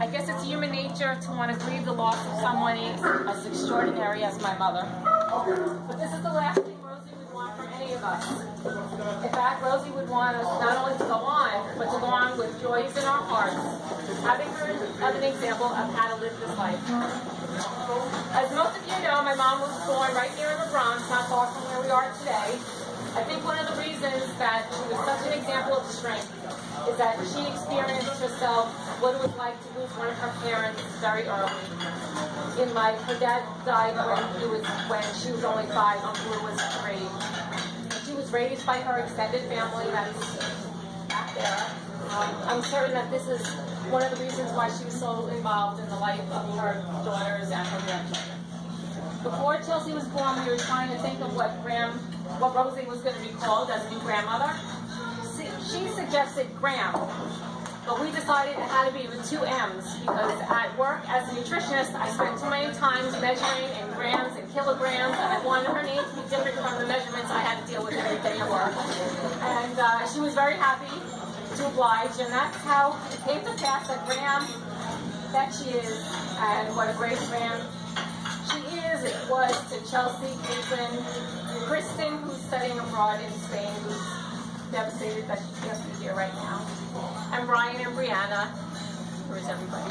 guess it's human nature to want to grieve the loss of someone as extraordinary as my mother. But this is the last thing Rosie would want from any of us. In fact, Rosie would want us not only to go on, but to go on with joys in our hearts, having her as an example of how to live this life. As most of you know, my mom was born right here in the Bronx, not far from where we are today. I think one of the reasons that she was such an example of strength is that she experienced herself what it was like to lose one of her parents very early in life. Her dad died when she was only 5, Uncle Lou was 3. She was raised by her extended family that's back there. I'm certain that this is one of the reasons why she was so involved in the life of her daughters and her grandchildren. Before Chelsea was born, we were trying to think of what Rosie was going to be called as a new grandmother. She suggested Gram, but we decided it had to be with 2 M's because at work as a nutritionist, I spent too many times measuring in grams and kilograms, and I wanted her name to be different from the measurements I had to deal with every day at work. And she was very happy to oblige, and that's how it came to pass that Gram, that she is, and what a great Gram she is, it was to Chelsea, Caitlin, Kristen, who's studying abroad in Spain, who's devastated that she can't be here right now, and Brian and Brianna. Where's everybody?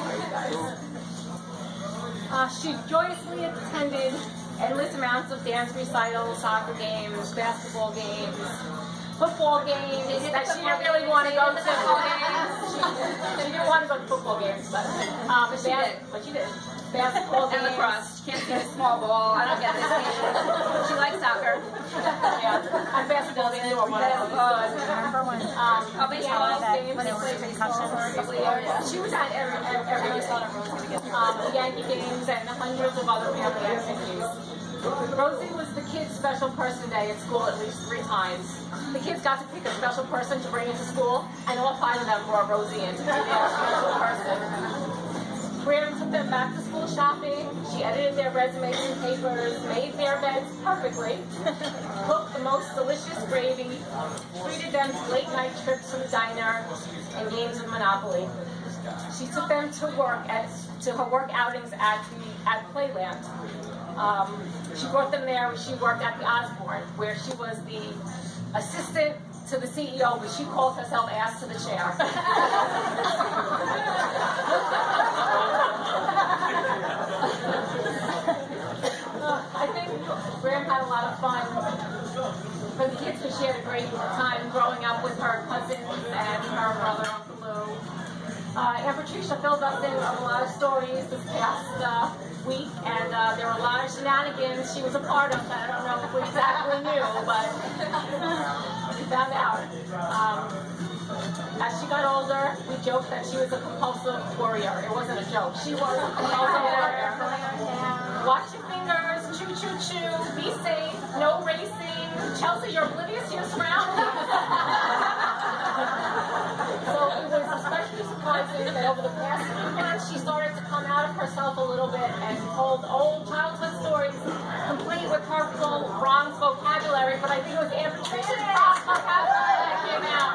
She joyously attended endless amounts of dance recitals, soccer games, basketball games, football games that she didn't really want to go to. She didn't want to go to football games, but she did. Basketball games. And lacrosse. She can't see the small ball. I don't get it. She likes soccer. Yeah. And basketball games were one of them. Remember when baseball when they were concussions? She was at every Yankee games and hundreds of other family activities. Rosie was the kids' special person day at school at least 3 times. The kids got to pick a special person to bring into school, and all 5 of them brought Rosie in to be their special person. Graham took them back to school shopping. She edited their resumes and papers, made their beds perfectly, cooked the most delicious gravy, treated them to late-night trips to the diner and games of Monopoly. She took them to her work outings at Playland. She brought them there. She worked at the Osborne, where she was the assistant to the CEO, but she calls herself ass to the chair. I think Graham had a lot of fun for the kids because she had a great time growing up with her cousins and her brother, Uncle Lou. Aunt Patricia filled us in on a lot of stories this past week, and there were a lot of shenanigans she was a part of that I don't know if we exactly knew, but we found out. As she got older, we joked that she was a compulsive worrier. It wasn't a joke. She was a compulsive worrier. Watch your fingers, choo choo choo, be safe, no racing. Chelsea, you're oblivious to your surroundings. So it was especially surprising that over the past few months, she started to come out of herself a little bit and told old childhood stories, complete with her full Bronx vocabulary, but I think it was Aunt Patricia's Bronx vocabulary that came out.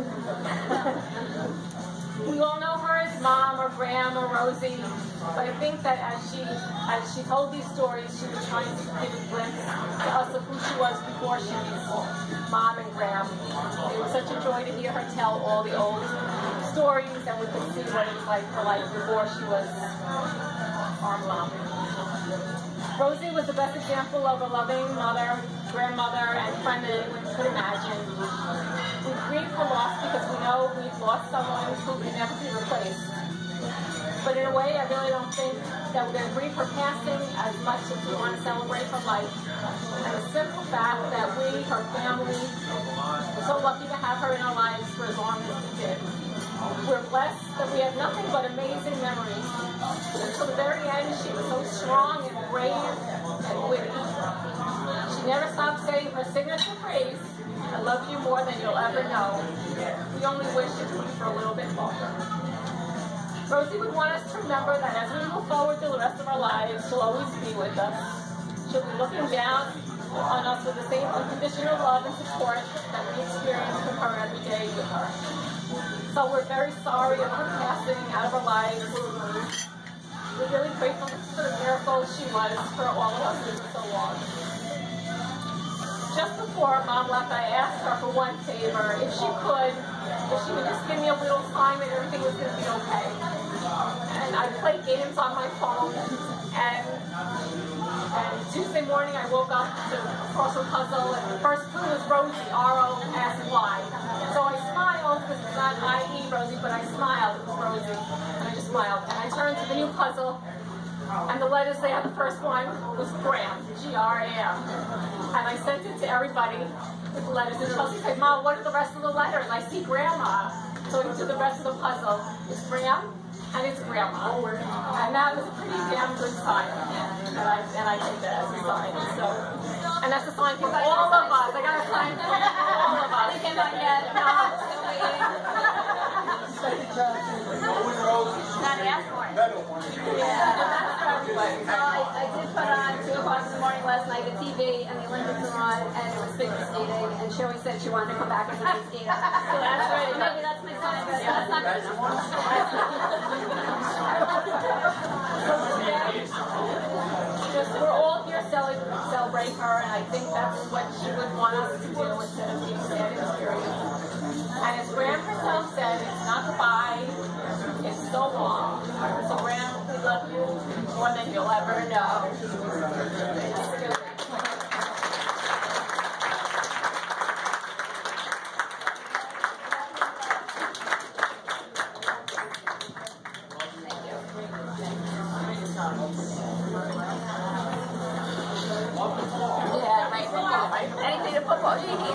We all know her as Mom or Graham or Rosie, but I think that as she told these stories, she was trying to give a glimpse to us of who she was before she was Mom and Graham. It was such a joy to hear her tell all the old stories, and we could see what it was like for life before she was our mom. Rosie was the best example of a loving mother, grandmother, and friend that anyone could imagine. We grieve her loss because we know we've lost someone who can never be replaced. But in a way, I really don't think that we're going to grieve her passing as much as we want to celebrate her life. And the simple fact that we, her family, were so lucky to have her in our lives for as long as we did. We're blessed that we have nothing but amazing memories. Until the very end, she was so strong and brave and witty. She never stopped saying her signature phrase, "I love you more than you'll ever know." We only wish it would be for a little bit longer. Rosie would want us to remember that as we move forward through the rest of our lives, she'll always be with us. She'll be looking down on us with the same unconditional love and support that we experience from her every day with her. So we're very sorry of her passing out of our lives. We're really grateful for the miracle she was for all of us for so long. Just before Mom left, I asked her for one favor. If she would just give me a little sign that everything was going to be okay. And I played games on my phone, and Tuesday morning I woke up to a crossword puzzle, and the first clue was Rosie, R-O-S-Y. So I smiled, because it's not I-E Rosie, but I smiled, it was Rosie, and I just smiled. And I turned to the new puzzle, and the letters there, the first one was Graham, G-R-A-M. And I sent it to everybody with the letters, and Chelsea said, Mom, what are the rest of the letters? I see Grandma. So we did the rest of the puzzle. It's Graham, and it's Grandma. And that was a pretty damn good sign. And I take that as a sign. So, and that's a sign for all of us. I got a sign for all of us. They came out yet. No, I'm still waiting. Not asked for it. Yeah, that's for everybody. Well, I did put on 2 o'clock in the morning last night the TV, and the Olympics were on, and it was figure skating, and she always said she wanted to come back as a big skater. So that's right. Maybe that's my sign, but that's not good Just, we're all here to celebrate her, and I think that's what she would want us to do instead of being sad and serious. And as Graham herself said, it's not goodbye, it's so long. So Graham, we love you more than you'll ever know. Yeah, right. Anything to football, Gigi.